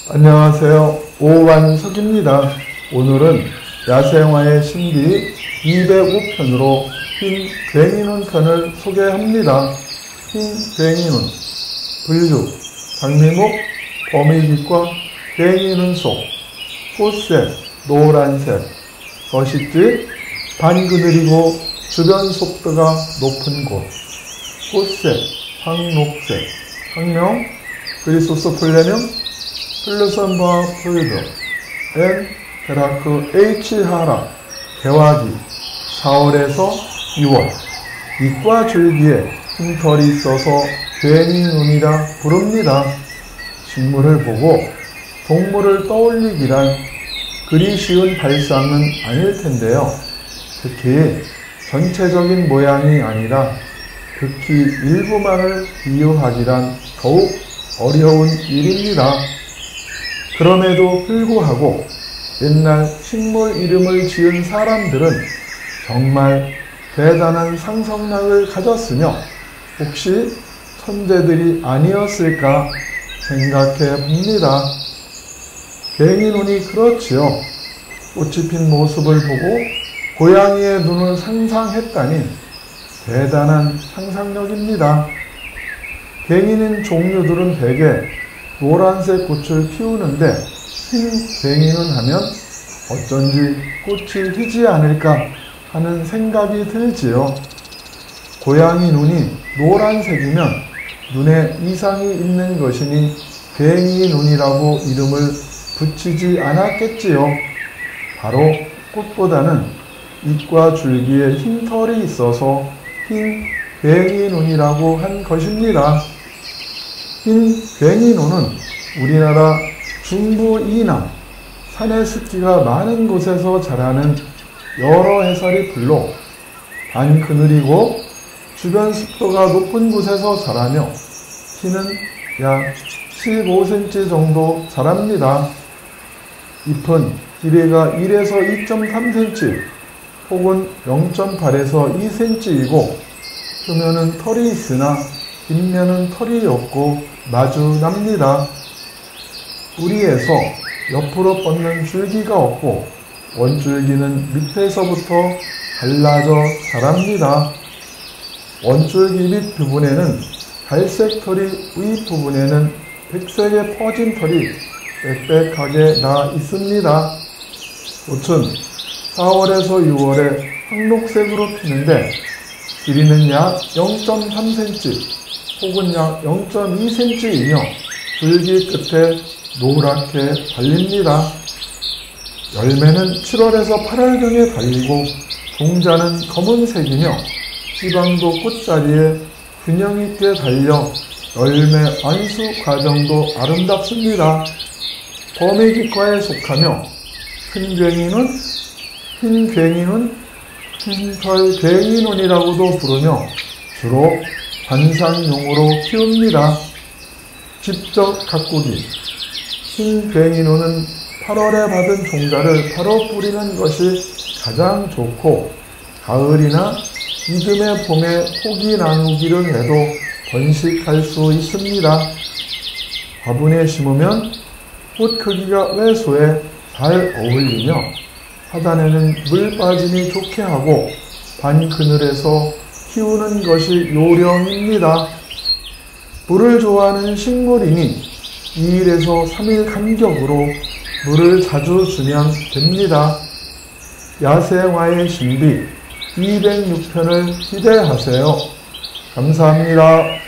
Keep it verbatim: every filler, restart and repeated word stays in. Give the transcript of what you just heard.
안녕하세요. 오완석입니다. 오늘은 야생화의 신비 이백오 편으로 흰 괭이눈 편을 소개합니다. 흰 괭이눈, 분류, 장미목, 거미깃과 괭이눈 속, 꽃색, 노란색, 거시지, 반그늘이고 주변 속도가 높은 곳, 꽃색, 황록색, 학명, 그리소스플레늄, 플루선바 프로이드, 엔 베라크 H 하라, 개화기, 사월에서 유월, 잎과 줄기에 흰털이 있어서 괭이눈이라 부릅니다. 식물을 보고 동물을 떠올리기란 그리 쉬운 발상은 아닐 텐데요. 특히 전체적인 모양이 아니라 극히 일부만을 비유하기란 더욱 어려운 일입니다. 그럼에도 불구하고 옛날 식물 이름을 지은 사람들은 정말 대단한 상상력을 가졌으며 혹시 천재들이 아니었을까 생각해 봅니다. 괭이눈이 그렇지요. 꽃이 핀 모습을 보고 고양이의 눈을 상상했다니 대단한 상상력입니다. 괭이눈 종류들은 대개 노란색 꽃을 피우는데 흰 괭이눈 하면 어쩐지 꽃이 희지 않을까 하는 생각이 들지요. 고양이 눈이 노란색이면 눈에 이상이 있는 것이니 괭이눈이라고 이름을 붙이지 않았겠지요. 바로 꽃보다는 잎과 줄기에 흰 털이 있어서 흰 괭이눈이라고 한 것입니다. 흰 괭이눈은 우리나라 중부 이남, 산의 습기가 많은 곳에서 자라는 여러 해살이 풀로 반그늘이고 주변 습도가 높은 곳에서 자라며 키는 약 십오 센티미터 정도 자랍니다. 잎은 길이가 일에서 이 점 삼 센티미터 혹은 영 점 팔에서 이 센티미터이고 표면은 털이 있으나 뒷면은 털이 없고 마주 납니다. 뿌리에서 옆으로 뻗는 줄기가 없고 원줄기는 밑에서부터 갈라져 자랍니다. 원줄기 밑 부분에는 갈색 털이 위 부분에는 백색의 퍼진 털이 빽빽하게 나 있습니다. 꽃은 사월에서 유월에 황록색으로 피는데 길이는 약 영 점 삼 센티미터 혹은 약 영 점 이 센티미터이며 줄기 끝에 노랗게 달립니다. 열매는 칠월에서 팔월경에 달리고 종자는 검은색이며 지방도 꽃자리에 균형 있게 달려 열매 완수 과정도 아름답습니다. 거미깃과에 속하며 큰 괭이는 흰 괭이는 흰털 괭이눈이라고도 부르며 주로 관상용으로 키웁니다. 직접 가꾸기. 흰 괭이눈은 팔월에 받은 종자를 바로 뿌리는 것이 가장 좋고 가을이나 이듬해 봄에 포기 나누기를 해도 번식할 수 있습니다. 화분에 심으면 꽃 크기가 외소에 잘 어울리며 하단에는 물 빠짐이 좋게 하고 반그늘에서 키우는 것이 요령입니다. 물을 좋아하는 식물이니 이 일에서 삼 일 간격으로 물을 자주 주면 됩니다. 야생화의 신비 이백육 편을 기대하세요. 감사합니다.